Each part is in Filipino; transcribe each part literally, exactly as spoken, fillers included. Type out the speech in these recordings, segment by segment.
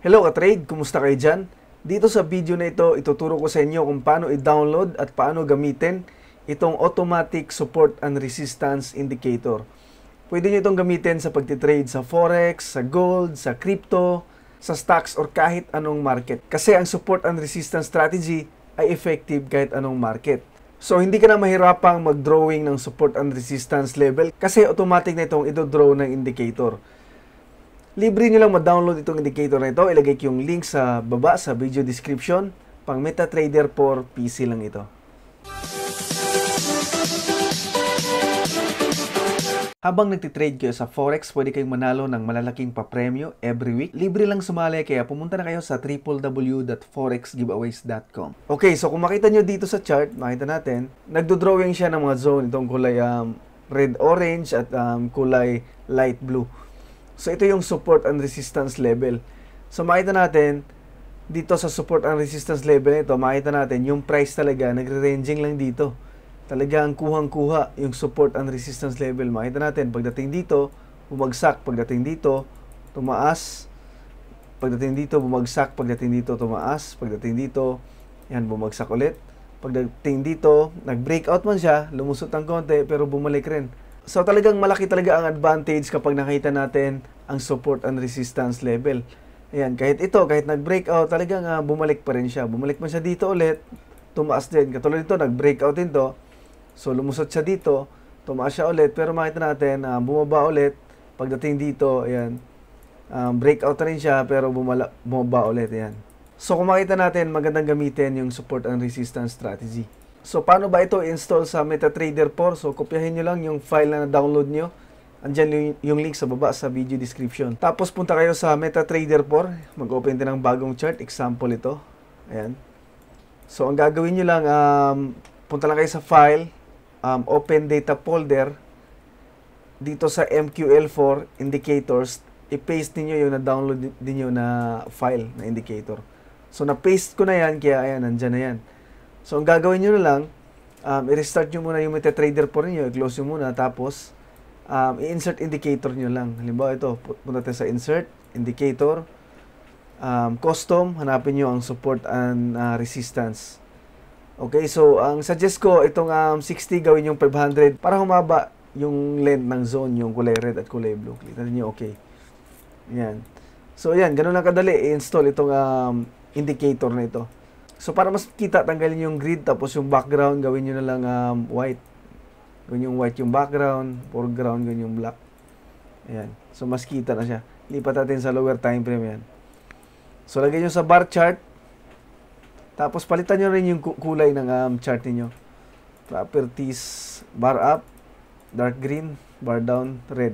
Hello ka-trade, kumusta kayo dyan? Dito sa video na ito, ituturo ko sa inyo kung paano i-download at paano gamitin itong Automatic Support and Resistance Indicator. Pwede nyo itong gamitin sa pagtitrade sa Forex, sa Gold, sa Crypto, sa Stocks, or kahit anong market. Kasi ang Support and Resistance Strategy ay effective kahit anong market. So, hindi ka na mahirapang mag-drawing ng Support and Resistance level kasi automatic na itong ito-draw ng indicator. Libre nyo lang ma-download itong indicator na ito. Ilagay ko yung link sa baba sa video description. Pang MetaTrader for P C lang ito. Habang nagtitrade kayo sa Forex, pwede kayong manalo ng malalaking papremyo every week. Libre lang sumali, kaya pumunta na kayo sa w w w dot forex giveaways dot com. Okay, so kung makita nyo dito sa chart, makita natin, nagdo-drawing siya ng mga zone. Itong kulay um, red-orange at um, kulay light blue. So, ito yung support and resistance level. So, makita natin, dito sa support and resistance level nito, makita natin, yung price talaga, nagre-ranging lang dito. Talagang kuhang-kuha yung support and resistance level. Makita natin, pagdating dito, bumagsak. Pagdating dito, tumaas. Pagdating dito, bumagsak. Pagdating dito, tumaas. Pagdating dito, yan, bumagsak ulit. Pagdating dito, nag-breakout man siya, lumusot ng konti, pero bumalik rin. So, talagang malaki talaga ang advantage kapag nakita natin ang support and resistance level. Ayan, kahit ito, kahit nag-breakout, talagang uh, bumalik pa rin siya. Bumalik man siya dito ulit, tumaas din. Katulad dito, nag-breakout din to. So, lumusot siya dito, tumaas siya ulit. Pero makita natin, uh, bumaba ulit. Pagdating dito, ayan, um, breakout na rin siya, pero bumala, bumaba ulit. Ayan. So, kung makita natin, magandang gamitin yung support and resistance strategy. So, paano ba ito i-install sa MetaTrader four? So, kopyahin nyo lang yung file na na-download nyo. Andyan yung, yung link sa baba sa video description. Tapos, punta kayo sa MetaTrader four. Mag-open din ng bagong chart. Example ito. Ayan. So, ang gagawin nyo lang, um, punta lang kayo sa file, um, open data folder. Dito sa M Q L four, indicators, i-paste niyo yung na-download din nyo na file na indicator. So, na-paste ko na yan, kaya ayan, nandyan na yan. So, ang gagawin nyo na lang, um, i-restart nyo muna yung MetaTrader four niyo, i-close nyo muna, tapos, um, i-insert indicator nyo lang. Halimbawa ito, punta tayo sa insert, indicator, um, custom, hanapin nyo ang support and uh, resistance. Okay, so, ang suggest ko, itong um, sixty, gawin yung five hundred, para humaba yung length ng zone, yung kulay red at kulay blue. Kita nyo, okay. Yan. So, yan, ganun lang kadali, i-install itong um, indicator na ito. So, para mas kita, tanggalin yung grid, tapos yung background, gawin nyo na lang um, white. Gawin yung white yung background, foreground, gawin yung black. Ayan. So, mas kita na siya. Lipat natin sa lower time frame yan. So, lagay nyo sa bar chart. Tapos, palitan nyo rin yung kulay ng um, chart niyo. Properties, bar up, dark green, bar down, red.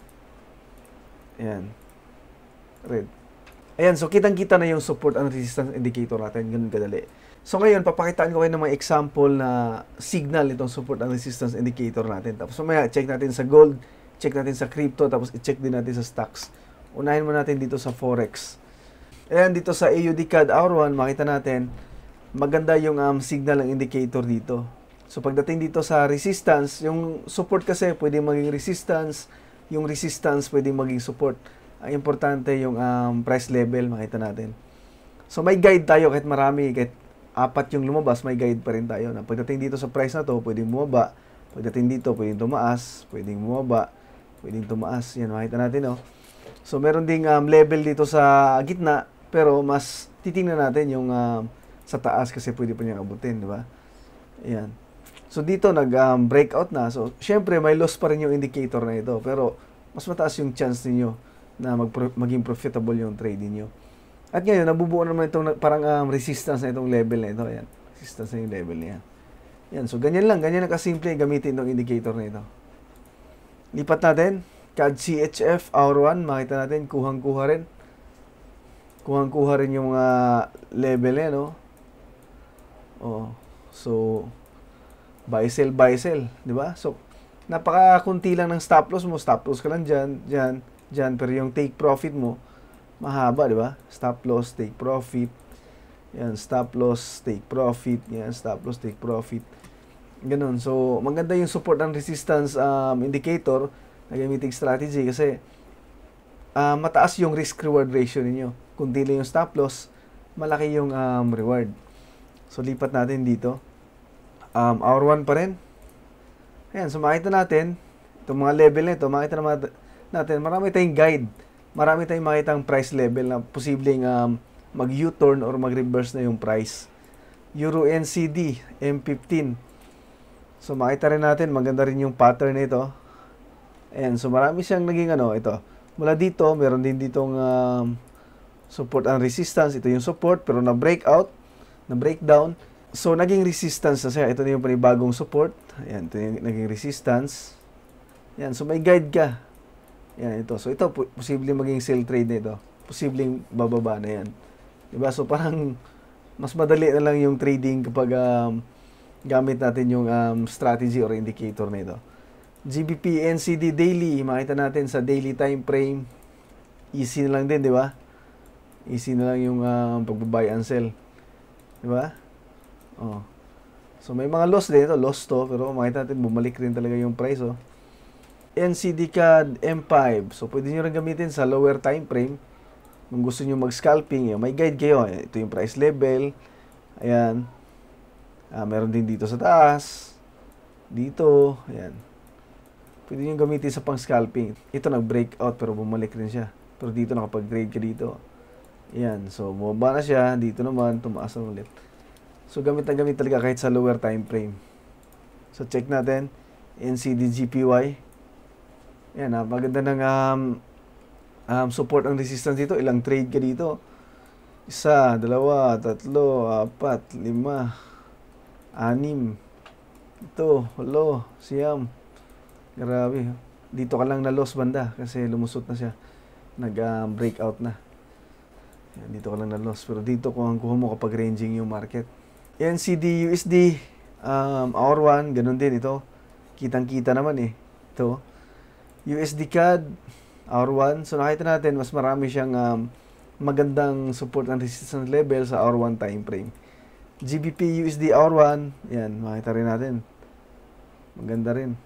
Ayan. Red. Ayan, so kitang-kita na yung support and resistance indicator natin. Ganun kadali. So ngayon, papakitaan ko kayo ng mga example na signal itong support and resistance indicator natin. Tapos mamaya, check natin sa gold, check natin sa crypto, tapos i-check din natin sa stocks. Unahin mo natin dito sa Forex. Ayan, dito sa A U D C A D hour one, makita natin, maganda yung um, signal ng indicator dito. So pagdating dito sa resistance, yung support kasi pwede maging resistance, yung resistance pwede maging support. Ang importante yung um, price level, makita natin. So, may guide tayo kahit marami, kahit apat yung lumabas, may guide pa rin tayo. Na pagdating dito sa price na to, pwedeng bumaba. Pagdating dito, pwedeng tumaas. Pwedeng bumaba. Pwedeng tumaas. Yan, makita natin, no? So, meron ding um, level dito sa gitna, pero mas titingnan natin yung um, sa taas kasi pwede pa niyang abutin, di ba? Ayan. So, dito nag-breakout um, na. So, syempre, may loss pa rin yung indicator na ito. Pero, mas mataas yung chance ninyo na mag maging profitable yung trading nyo. At ngayon, nabubuo naman itong parang um, resistance na itong level na ito. Ayan. Resistance na yung level niya. Yan. So, ganyan lang. Ganyan lang kasimple gamitin itong indicator na ito. Lipat natin. C A D C H F, hour one. Makita natin, kuhang-kuha rin. Kuhang-kuha rin yung mga level eh, no? Oh. So, buy, sell, buy, sell. Diba? So, napaka-kunti lang ng stop loss mo. Stop loss ka lang dyan, dyan. Diyan, pero yung take profit mo, mahaba, di ba? Stop loss, take profit. Yan, stop loss, take profit. Yan, stop loss, take profit. Ganun. So, maganda yung support and resistance um, indicator na gamiting strategy kasi uh, mataas yung risk-reward ratio ninyo. kunti lang yung stop loss, malaki yung um, reward. So, lipat natin dito. Um, hour one pa rin. Ayan, so makita natin, itong mga level na ito, makita natin, marami tayong guide. Marami tayong makitang price level na posibleng um, mag-U-turn or mag-reverse na yung price. Euro N C D, M fifteen. So, makita rin natin, maganda rin yung pattern nito. Ayan, so marami siyang naging ano, ito. Mula dito, meron din ditong um, support and resistance. Ito yung support, pero na-breakout, na-breakdown. So, naging resistance na siya. Ito na yung panibagong support. Ayan, ito yung naging resistance. Ayan, so may guide ka. Ayan, ito. So, ito, posibleng maging sell trade na ito. Posibleng bababa na yan. Diba? So, parang mas madali na lang yung trading kapag um, gamit natin yung um, strategy or indicator na ito. G B P N C D daily. Makita natin sa daily time frame. Easy na lang din, di ba? Easy na lang yung um, pagbabuy and sell. Di ba? Oh. So, may mga loss din ito. Loss to. Pero makita natin, bumalik rin talaga yung price. Oh. N C D C A D M five. So, pwede nyo rin gamitin sa lower time frame. Kung gusto nyo mag-scalping, yun, may guide kayo. Ito yung price level. Ayan. Ah, meron din dito sa taas. Dito. Ayan. Pwede nyo gamitin sa pang-scalping. Ito nag-breakout pero bumalik rin siya. Pero dito nakapag-trade ka dito. Ayan. So, bumaba na siya. Dito naman, tumaas na ulit. So, gamit na gamit talaga kahit sa lower time frame. So, check natin. N C D G P Y. Ayan, napaganda ng um, um, support ang resistance dito. Ilang trade ka dito? Isa, dalawa, tatlo, apat, lima, anim. Ito, walo, siyam. Grabe. Dito ka lang na loss banda kasi lumusot na siya. Nag-breakout um, na. Ayan, dito ka lang na loss. Pero dito kung ang kuha mo kapag ranging yung market. N C D U S D, um, hour one, ganun din ito. Kitang-kita naman eh. Ito. U S D C A D, hour one. So nakita natin, mas marami siyang um, magandang support and resistance level sa hour one time frame. G B P U S D hour one, yan, makita rin natin. Maganda rin.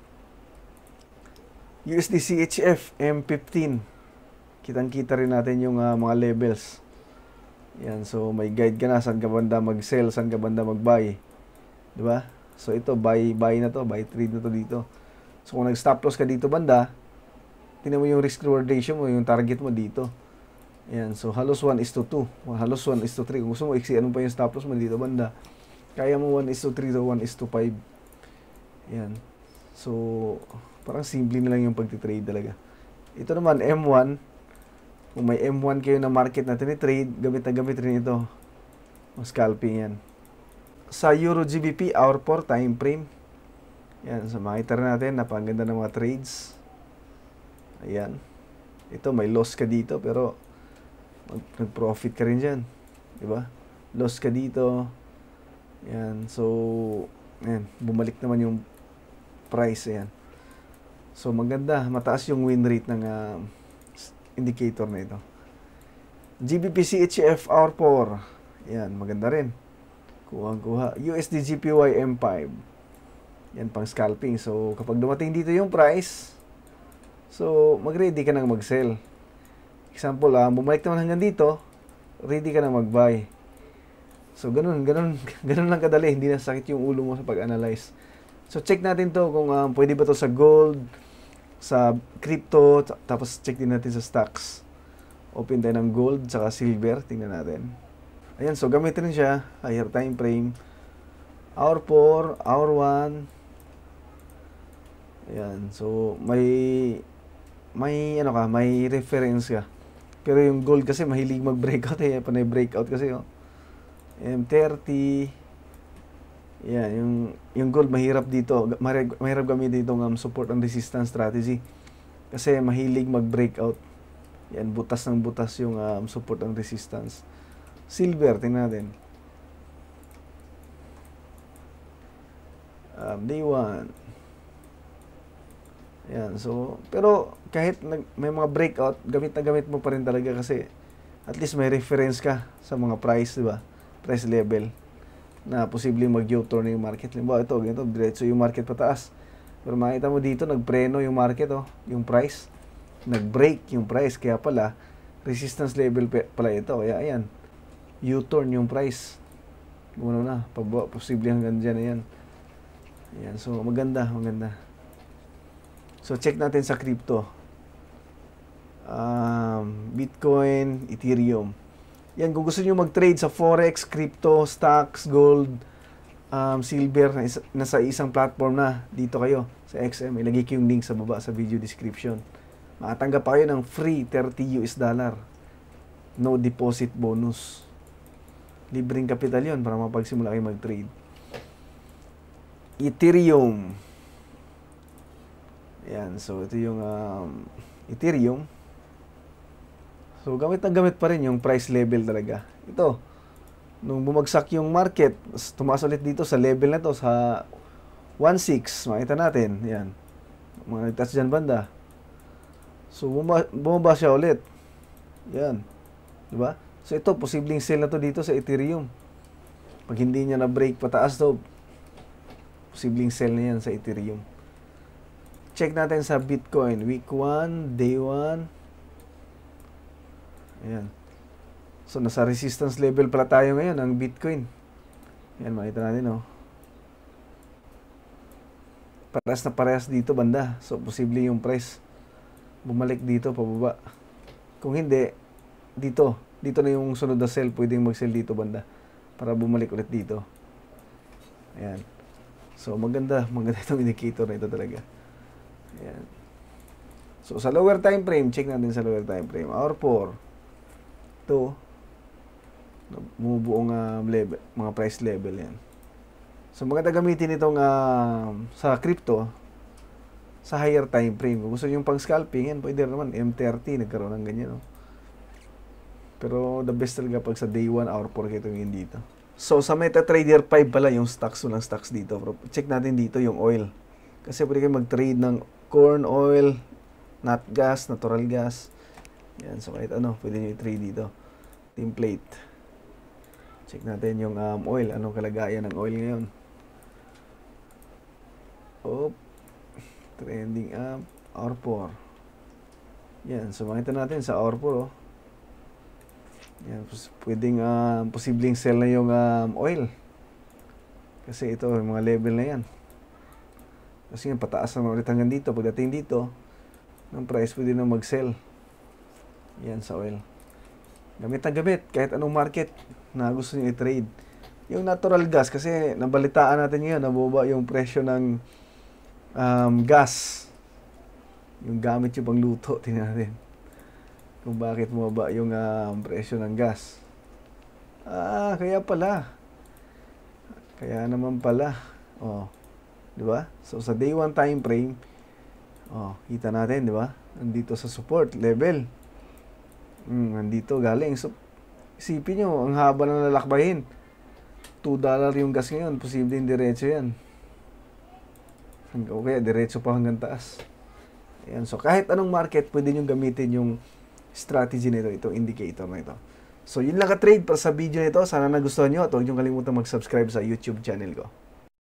U S D C H F M fifteen. Kitang-kita rin natin yung uh, mga levels. Yan, so may guide ka na saan ka banda mag-sell, saan ka banda mag-buy. 'Di ba? So ito buy buy na to, buy trade na to dito. So kung nag-stop loss ka dito banda, tingnan mo yung risk reward ratio mo, yung target mo dito. Yan, so halos one is to two, halos one is to three. Kung gusto mo iksi ano pa yung stop loss mo dito banda, kaya mo one is to three to one is to five. Yan. So parang simple na lang yung pagti-trade talaga. Ito naman M one. Kung may M one kayo na market na tini-trade, gamit na gamit rin ito. Scalping yan. Sa Euro G B P, hour four time frame. Yan, so makita rin natin, napaganda ng mga trades. Ayan. Ito, may loss ka dito, pero nag-profit ka rin dyan. Diba? Loss ka dito. Yan, so, ayan, bumalik naman yung price. Ayan. So, maganda. Mataas yung win rate ng uh, indicator na ito. G B P C H F hour four. Yan, maganda rin. Kuha-kuha. U S D G P Y M five. Yan, pang scalping. So, kapag dumating dito yung price, so, mag-ready ka nang mag-sell. Example, ah, bumalik naman hanggang dito, ready ka nang mag-buy. So, ganun, ganun, ganun lang kadali. Hindi na sakit yung ulo mo sa pag-analyze. So, check natin to kung um, pwede ba to sa gold, sa crypto, tapos check din natin sa stocks. Open tayo ng gold, saka silver. Tingnan natin. Ayan, so gamitin rin siya. Higher time frame. Hour four, hour one. Ayan, so may may ano ka, may reference ka. Pero yung gold kasi mahilig mag-breakout eh. Panay breakout kasi oh. M thirty. Yan, yung, yung gold mahirap dito. Mahirap, mahirap gamitin dito ng um, support and resistance strategy. Kasi mahilig mag-breakout. Yan, butas ng butas yung um, support and resistance. Silver, tingnan natin. Um, day one. Yan, so, pero kahit nag, may mga breakout, gamit na gamit mo pa rin talaga kasi at least may reference ka sa mga price, di ba? Price level na posibleng mag-U-turn yung market. Limbawa, ito, ganito, diretso yung market pataas. Pero makita mo dito, nagpreno yung market, oh, yung price. Nag-break yung price. Kaya pala, resistance level pala ito. Kaya ayan, U-turn yung price. Ano na, pababa, posible hanggang dyan na yan. Ayan, so maganda, maganda. So check natin sa crypto. Um, Bitcoin, Ethereum. Yan, kung gusto nyo mag-trade sa Forex, crypto, stocks, gold, um, silver, na isa, nasa isang platform na, dito kayo sa X M. Ilagay ko yung link sa baba sa video description. Makatanggap pa kayo ng free thirty U S dollar. No deposit bonus. Libreng kapital yun para mapagsimula kayo mag-trade. Ethereum. Ayan, so ito yung um, Ethereum. So gamit na gamit pa rin yung price level talaga. Ito, nung bumagsak yung market, tumaas ulit dito sa level na to sa one point six. Makita natin, ayan. Mga nagtas dyan banda. So bumaba, bumaba siya ulit. Yan. Diba? So ito, posibleng sell na to dito sa Ethereum. Pag hindi niya na-break pataas to, posibleng sell na yan sa Ethereum. Check natin sa Bitcoin. Week one, Day one. Ayan. So nasa resistance level pala tayo ngayon ang Bitcoin. Ayan, makita natin, oh. Parehas na parehas dito banda. So posible yung price bumalik dito pababa. Kung hindi, dito. Dito na yung sunod na sell. Pwedeng mag-sell dito banda. Para bumalik ulit dito. Ayan. So maganda. Maganda itong indicator na ito talaga. Ayan. So sa lower time frame, check natin sa lower time frame. Hour four. Ito. Bumubuong uh, level, mga price level yan. So maganda gamitin itong uh, sa crypto sa higher time frame. Kung gusto nyo pang scalping, yan, pwede naman M thirty, nagkaroon ng ganyan, no? Pero the best talaga pag sa day one, hour four kayo tingin dito. So sa MetaTrader five pala yung stocks, walang stocks dito. Pero check natin dito yung oil. Kasi pwede kayo mag-trade ng corn oil, nat gas, natural gas. Yan, so kahit ano, pwede nyo i-trade dito. Template. Check natin yung um, oil. Anong kalagayan ng oil ngayon? Oh, trending up. Hour four. Yan, so makita natin sa hour four, oh. Yan, pwedeng uh, posibleng sell na yung um, oil. Kasi ito, yung mga level na yan. Kasi yan, pataas na ulit hanggang dito. Pagdating dito, ng price, pwede na mag-sell. Yan sa oil. Gamit na gamit, kahit anong market na gusto nyo i-trade. Yung natural gas, kasi nabalitaan natin ngayon, nababa yung presyo ng um, gas. Yung gamit yung pang luto, tingnan natin. Kung bakit bumaba yung um, presyo ng gas. Ah, kaya pala. Kaya naman pala. Oh, di ba? So sa day one time frame, oh, kita natin, di ba? Nandito sa support level. Hmm, nandito galing. So, isipin nyo, ang haba na lalakbayin. two dollar yung gas ngayon. Posibleng diretso yan. Okay, diretso pa hanggang taas. Ayan. So, kahit anong market, pwede nyo gamitin yung strategy nito, itong indicator na ito. So, yun lang ka-trade para sa video nito. Sana nagustuhan nyo at huwag nyo kalimutan mag-subscribe sa YouTube channel ko.